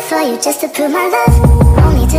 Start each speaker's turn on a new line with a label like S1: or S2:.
S1: for you just to prove my love. Only to